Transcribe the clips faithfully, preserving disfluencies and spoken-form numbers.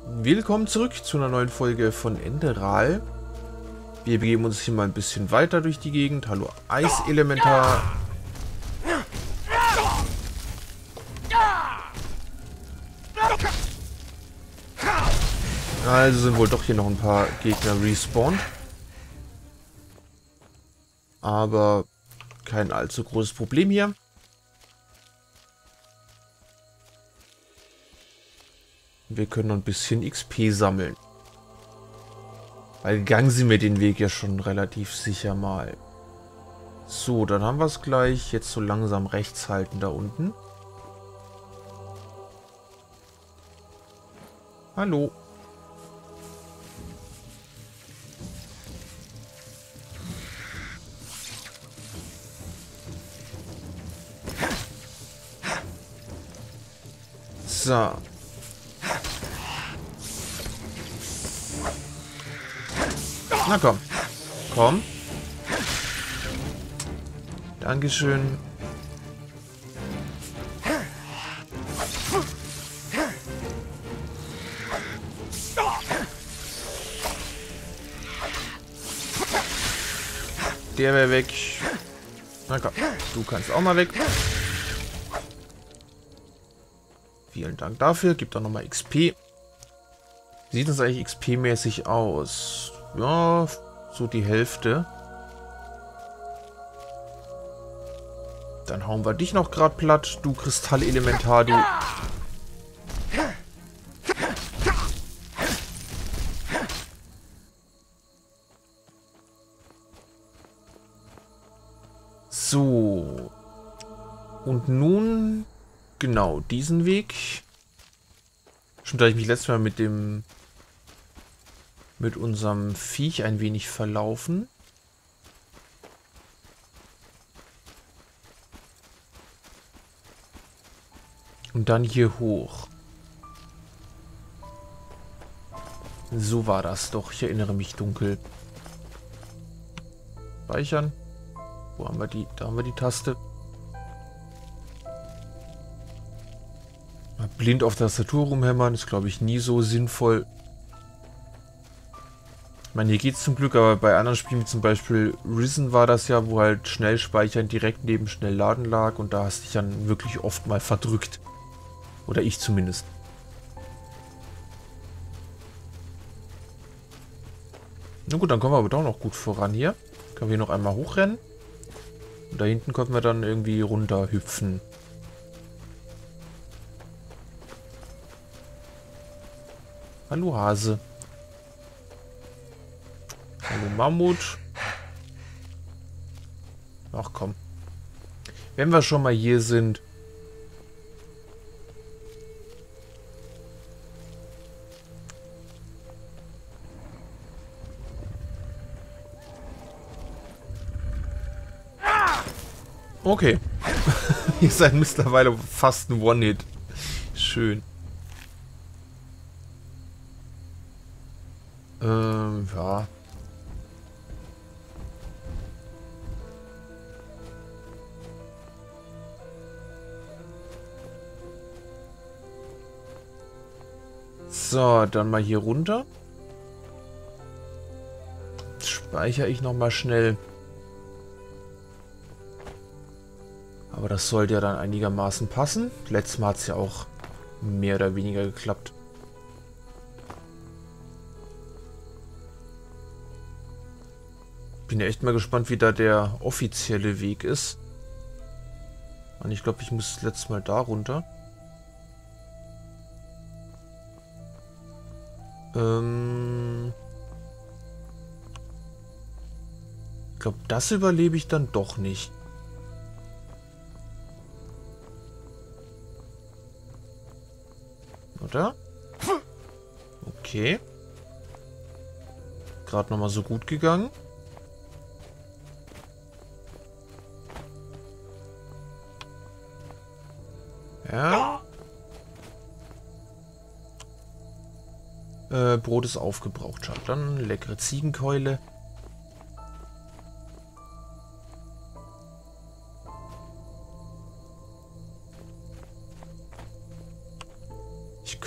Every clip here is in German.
Willkommen zurück zu einer neuen Folge von Enderal. Wir begeben uns hier mal ein bisschen weiter durch die Gegend. Hallo Eiselementar. Also sind wohl doch hier noch ein paar Gegner respawned. Aber kein allzu großes Problem hier. Wir können noch ein bisschen X P sammeln. Weil gegangen sind wir den Weg ja schon relativ sicher mal. So, dann haben wir es gleich. Jetzt so langsam rechts halten da unten. Hallo. So. Na komm. Komm. Dankeschön. Der wäre weg. Na komm. Du kannst auch mal weg. Vielen Dank dafür. Gibt auch nochmal X P. Wie sieht das eigentlich X P-mäßig aus? Ja, so die Hälfte. Dann hauen wir dich noch gerade platt, du Kristallelementar, du. So. Und nun, genau, diesen Weg. Stimmt, da ich mich letztes Mal mit dem mit unserem Viech ein wenig verlaufen. Und dann hier hoch. So war das doch. Ich erinnere mich dunkel. Speichern. Wo haben wir die? Da haben wir die Taste. Blind auf der Tastatur rumhämmern ist, glaube ich, nie so sinnvoll. Ich meine, hier geht es zum Glück, aber bei anderen Spielen, wie zum Beispiel Risen, war das ja, wo halt schnell speichern direkt neben schnell laden lag und da hast du dich dann wirklich oft mal verdrückt. Oder ich zumindest. Na gut, dann kommen wir aber doch noch gut voran hier. Können wir hier noch einmal hochrennen. Und da hinten können wir dann irgendwie runter hüpfen. Hallo Hase. Hallo Mammut. Ach komm. Wenn wir schon mal hier sind. Okay. Ihr seid mittlerweile fast ein One-Hit. Schön. Ähm, ja. So, dann mal hier runter. Jetzt speichere ich noch mal schnell. Aber das sollte ja dann einigermaßen passen. Letztes Mal hat es ja auch mehr oder weniger geklappt. Bin ja echt mal gespannt, wie da der offizielle Weg ist. Und ich glaube, ich muss letztes Mal da runter. Ähm ich glaube, das überlebe ich dann doch nicht. Oder? Okay. Gerade nochmal so gut gegangen. Ja. Äh, Brot ist aufgebraucht. Schau, dann leckere Ziegenkeule.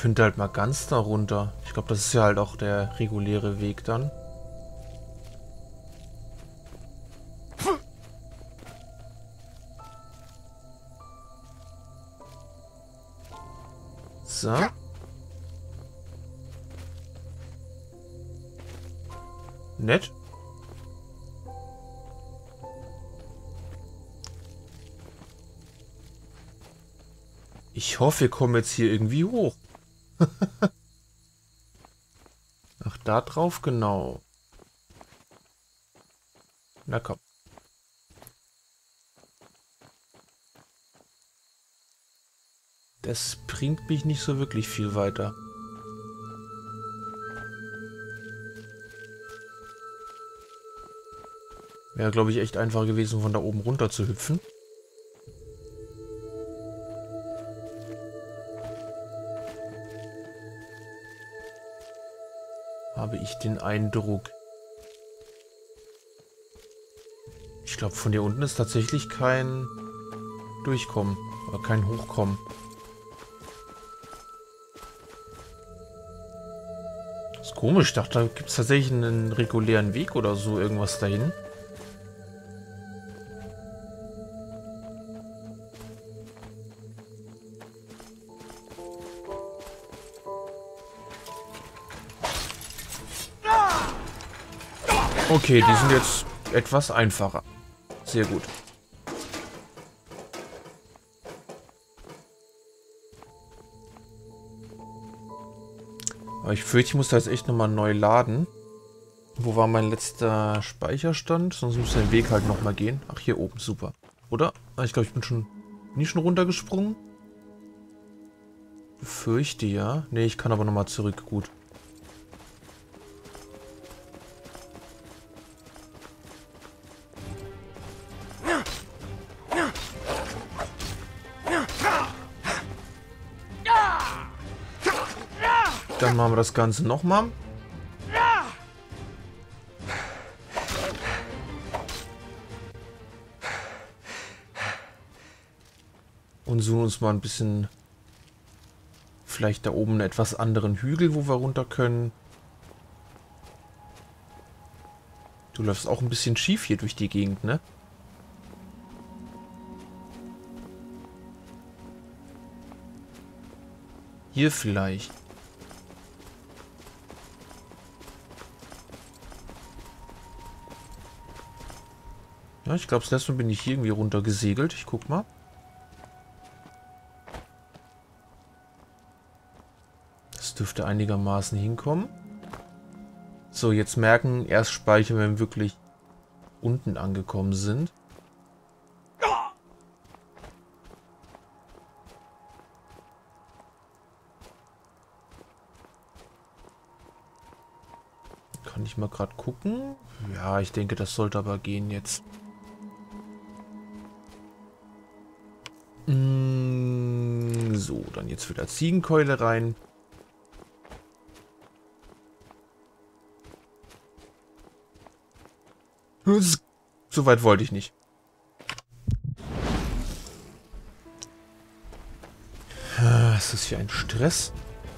könnte halt mal ganz da runter. Ich glaube, das ist ja halt auch der reguläre Weg dann. So. Nett. Ich hoffe, wir kommen jetzt hier irgendwie hoch. Ach, da drauf, genau. Na komm. Das bringt mich nicht so wirklich viel weiter. Wäre, glaube ich, echt einfach gewesen, von da oben runter zu hüpfen. Habe ich den Eindruck. Ich glaube, von hier unten ist tatsächlich kein Durchkommen. Oder kein Hochkommen. Das ist komisch. Ich dachte, da gibt es tatsächlich einen regulären Weg oder so. Irgendwas dahin. Okay, die sind jetzt etwas einfacher. Sehr gut. Aber ich fürchte, ich muss da jetzt echt nochmal neu laden. Wo war mein letzter Speicherstand? Sonst muss der Weg halt nochmal gehen. Ach, hier oben, super. Oder? Ich glaube, ich bin schon nie schon runtergesprungen. Befürchte ja. Ne, ich kann aber nochmal zurück. Gut. Dann machen wir das Ganze nochmal. Und suchen uns mal ein bisschen vielleicht da oben einen etwas anderen Hügel, wo wir runter können. Du läufst auch ein bisschen schief hier durch die Gegend, ne? Hier vielleicht. Ja, ich glaube, das letzte Mal bin ich hier irgendwie runter gesegelt. Ich guck mal. Das dürfte einigermaßen hinkommen. So, jetzt merken, erst speichern, wenn wir wirklich unten angekommen sind. Kann ich mal gerade gucken? Ja, ich denke, das sollte aber gehen jetzt. So, dann jetzt wieder Ziegenkeule rein. So weit wollte ich nicht. Was ist hier ein Stress?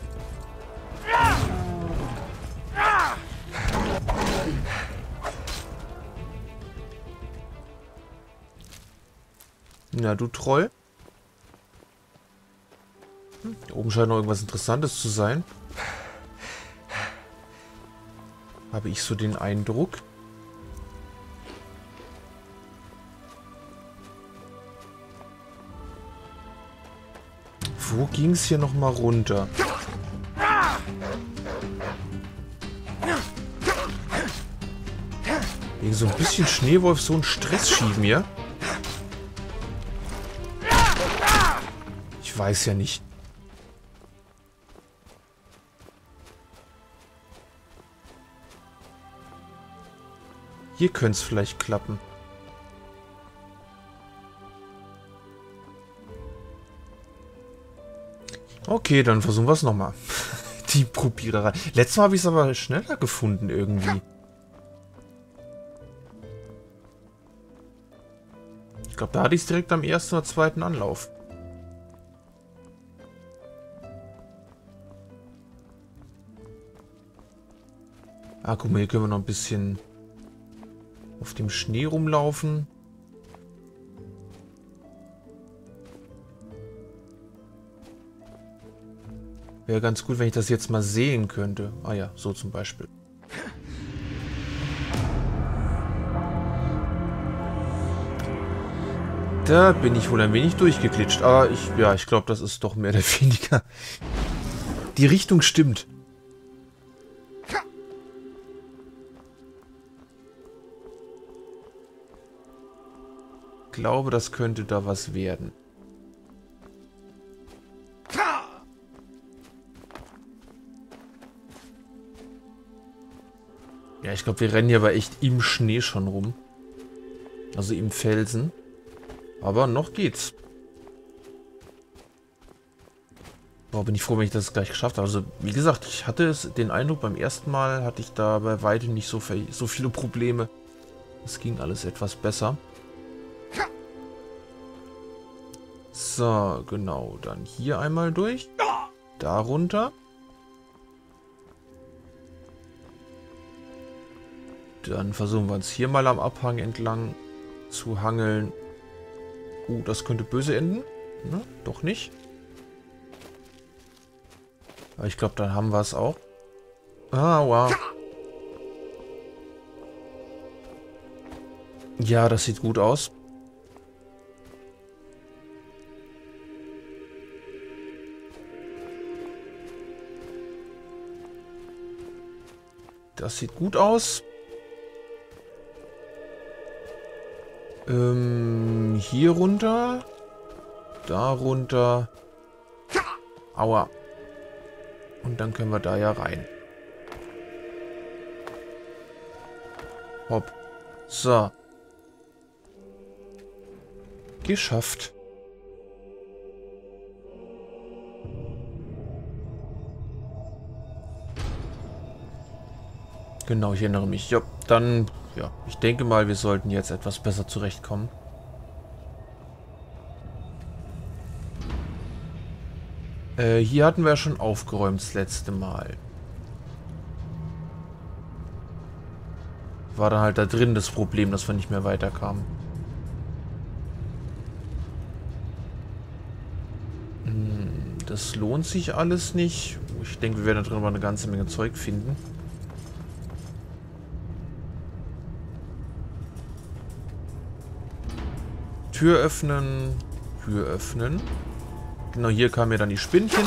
Na, du Troll. Hm, da oben scheint noch irgendwas Interessantes zu sein. Habe ich so den Eindruck. Wo ging es hier nochmal runter? Wegen so ein bisschen Schneewolf so einen Stress schieben hier. Ich weiß ja nicht. Hier könnte es vielleicht klappen. Okay, dann versuchen wir es nochmal. Die Probiererei. Letztes Mal habe ich es aber schneller gefunden irgendwie. Ich glaube, da hatte ich es direkt am ersten oder zweiten Anlauf. Ah, guck mal, hier können wir noch ein bisschen auf dem Schnee rumlaufen. Wäre ganz gut, wenn ich das jetzt mal sehen könnte. Ah ja, so zum Beispiel. Da bin ich wohl ein wenig durchgeglitscht. Aber ich, ja, ich glaube, das ist doch mehr oder weniger. Die Richtung stimmt. Ich glaube, das könnte da was werden. Ja, ich glaube, wir rennen hier aber echt im Schnee schon rum. Also im Felsen. Aber noch geht's. Boah, bin ich froh, wenn ich das gleich geschafft habe. Also, wie gesagt, ich hatte es, den Eindruck, beim ersten Mal hatte ich da bei weitem nicht so, so viele Probleme. Es ging alles etwas besser. So, genau. Dann hier einmal durch. Da runter. Dann versuchen wir uns hier mal am Abhang entlang zu hangeln. Uh, das könnte böse enden. Ne? Doch nicht. Aber ich glaube, dann haben wir es auch. Ah, wow. Ja, das sieht gut aus. Das sieht gut aus. Ähm, hier runter. Da runter. Aua. Und dann können wir da ja rein. Hopp. So. Geschafft. Genau, ich erinnere mich. Ja, dann, ja, ich denke mal, wir sollten jetzt etwas besser zurechtkommen. Äh, hier hatten wir ja schon aufgeräumt das letzte Mal. War dann halt da drin das Problem, dass wir nicht mehr weiterkamen. Hm, das lohnt sich alles nicht. Ich denke, wir werden da drin mal eine ganze Menge Zeug finden. Tür öffnen. Tür öffnen. Genau, hier kamen ja dann die Spinnchen.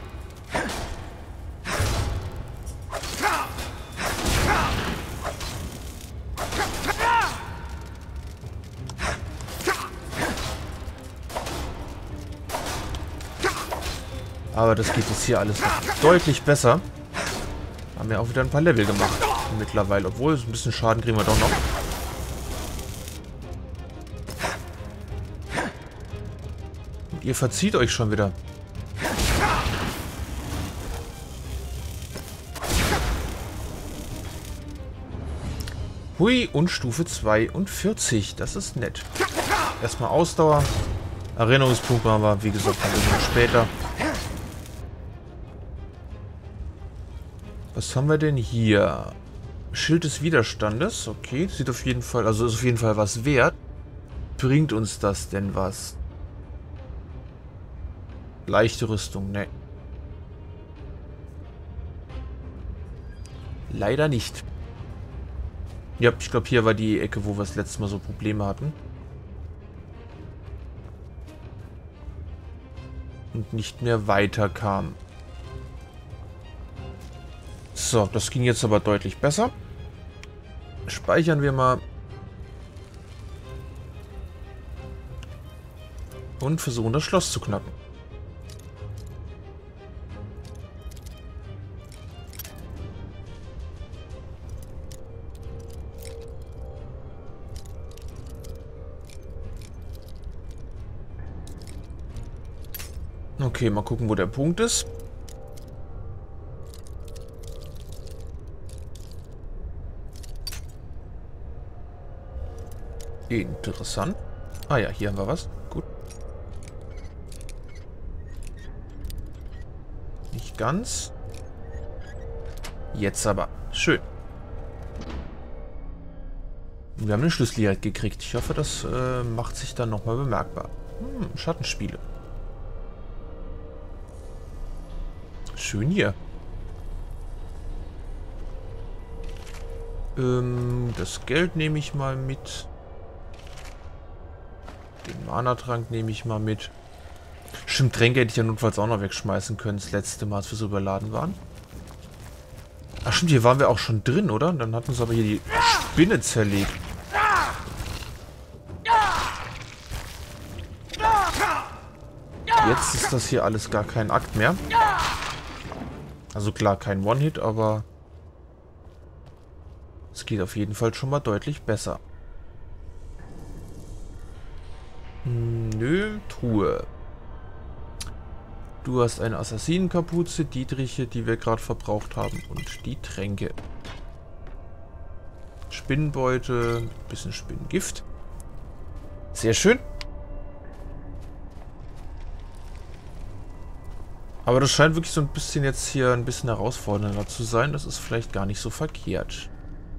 Aber das geht jetzt hier alles noch deutlich besser. Haben wir auch wieder ein paar Level gemacht. Mittlerweile. Obwohl, so ein bisschen Schaden kriegen wir doch noch. Und ihr verzieht euch schon wieder. Hui, und Stufe zweiundvierzig. Das ist nett. Erstmal Ausdauer. Erinnerungspunkt machen wir, wie gesagt, ein bisschen später. Was haben wir denn hier? Schild des Widerstandes. Okay, sieht auf jeden Fall, also ist auf jeden Fall was wert. Bringt uns das denn was? Leichte Rüstung, ne. Leider nicht. Ja, ich glaube, hier war die Ecke, wo wir das letzte Mal so Probleme hatten. Und nicht mehr weiterkam. So, das ging jetzt aber deutlich besser. Speichern wir mal. Und versuchen, das Schloss zu knacken. Okay, mal gucken, wo der Punkt ist. Interessant. Ah ja, hier haben wir was. Gut. Nicht ganz. Jetzt aber. Schön. Wir haben eine Schlüsseljagd gekriegt. Ich hoffe, das äh, macht sich dann nochmal bemerkbar. Hm, Schattenspiele. Schön hier. Ähm, das Geld nehme ich mal mit. Den Mana-Trank nehme ich mal mit. Stimmt, Tränke hätte ich ja notfalls auch noch wegschmeißen können, das letzte Mal, als wir so überladen waren. Ach stimmt, hier waren wir auch schon drin, oder? Dann hat uns aber hier die Spinne zerlegt. Jetzt ist das hier alles gar kein Akt mehr. Also klar, kein One-Hit, aber es geht auf jeden Fall schon mal deutlich besser. Nö, Truhe. Du hast eine Assassinenkapuze, Dietriche, die wir gerade verbraucht haben, und die Tränke. Spinnenbeute, bisschen Spinnengift. Sehr schön. Aber das scheint wirklich so ein bisschen jetzt hier ein bisschen herausfordernder zu sein. Das ist vielleicht gar nicht so verkehrt.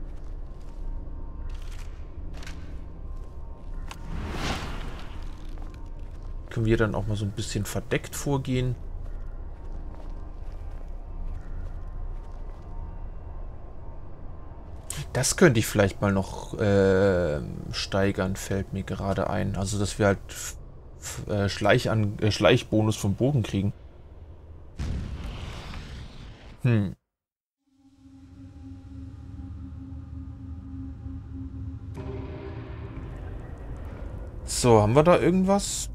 Können wir dann auch mal so ein bisschen verdeckt vorgehen. Das könnte ich vielleicht mal noch äh, steigern, fällt mir gerade ein. Also, dass wir halt äh, Schleich an, äh, Schleichbonus vom Bogen kriegen. Hm. So, haben wir da irgendwas?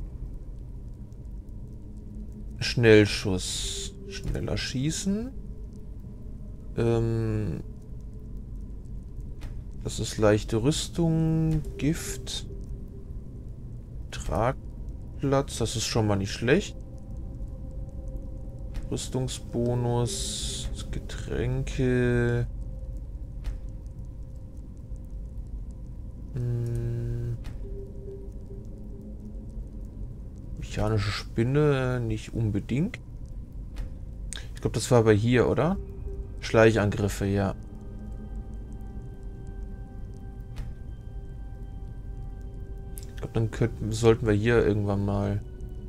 Schnellschuss. Schneller schießen. Ähm... Das ist leichte Rüstung, Gift, Tragplatz, das ist schon mal nicht schlecht. Rüstungsbonus, Getränke. Hm. Mechanische Spinne, nicht unbedingt. Ich glaube, das war aber hier, oder? Schleichangriffe, ja. Ich glaube, dann könnten, sollten wir hier irgendwann mal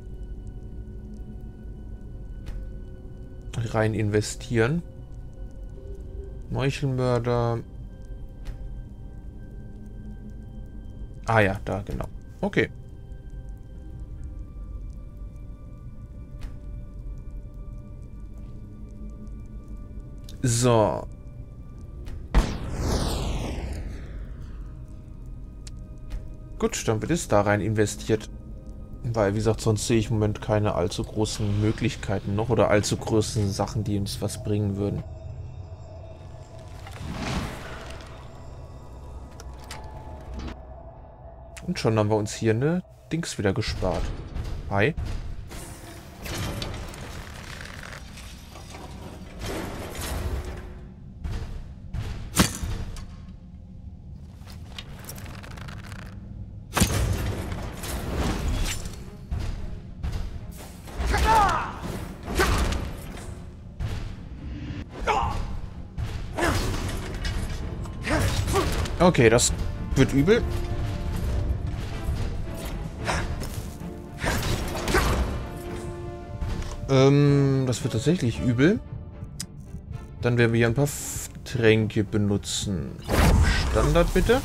rein investieren. Meuchelmörder. Ah ja, da, genau. Okay. So. Gut, dann wird es da rein investiert. Weil, wie gesagt, sonst sehe ich im Moment keine allzu großen Möglichkeiten noch oder allzu großen Sachen, die uns was bringen würden. Und schon haben wir uns hier eine Dings wieder gespart. Hi. Okay, das wird übel. Ähm, das wird tatsächlich übel. Dann werden wir hier ein paar Tränke benutzen. Standard bitte.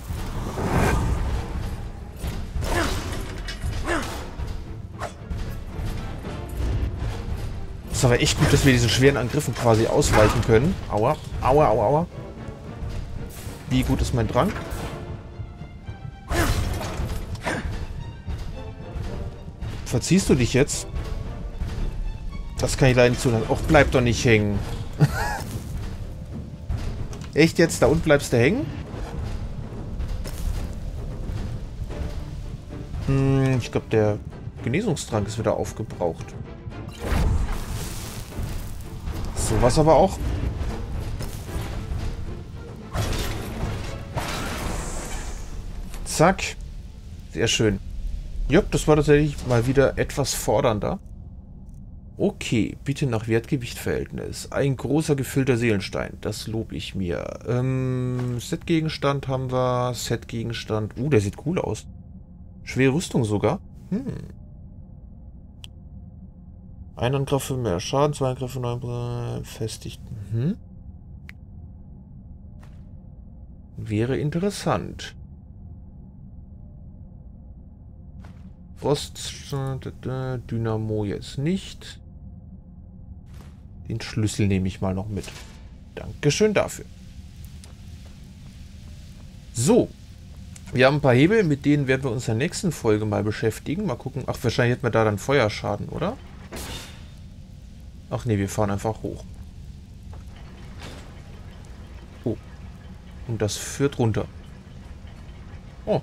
ist aber echt gut, dass wir diesen schweren Angriffen quasi ausweichen können. Aua, aua, aua, aua. Wie gut ist mein Trank? Verziehst du dich jetzt? Das kann ich leider nicht zulassen. Och, bleib doch nicht hängen. Echt jetzt? Da unten bleibst du hängen? Hm, ich glaube, der Genesungstrank ist wieder aufgebraucht. So was aber auch. Zack. Sehr schön. Jupp, das war tatsächlich mal wieder etwas fordernder. Okay, bitte nach Wertgewicht-Verhältnis. Ein großer gefüllter Seelenstein. Das lobe ich mir. Ähm, Set-Gegenstand haben wir. Set-Gegenstand. Uh, der sieht cool aus. Schwere Rüstung sogar. Hm. Ein Angriff für mehr Schaden, zwei Angriffe, neun befestigt. Mhm. Wäre interessant. Frost, Dynamo jetzt nicht. Den Schlüssel nehme ich mal noch mit. Dankeschön dafür. So. Wir haben ein paar Hebel, mit denen werden wir uns in der nächsten Folge mal beschäftigen. Mal gucken. Ach, wahrscheinlich hätten wir da dann Feuerschaden, oder? Ach nee, wir fahren einfach hoch. Oh. Und das führt runter. Oh.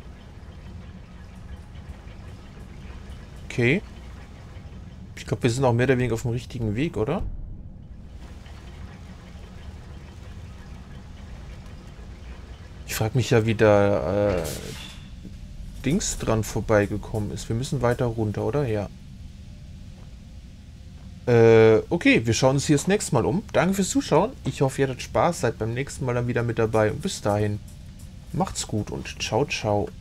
Okay. Ich glaube, wir sind auch mehr oder weniger auf dem richtigen Weg, oder? Ich frage mich ja, wie da äh, Dings dran vorbeigekommen ist. Wir müssen weiter runter, oder? Ja. Äh, okay, wir schauen uns hier das nächste Mal um. Danke fürs Zuschauen. Ich hoffe, ihr hattet Spaß, seid beim nächsten Mal dann wieder mit dabei. Und bis dahin, macht's gut und ciao, ciao.